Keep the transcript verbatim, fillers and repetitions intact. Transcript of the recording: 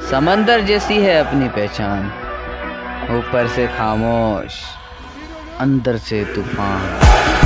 समंदर जैसी है अपनी पहचान, ऊपर से खामोश अंदर से तूफान।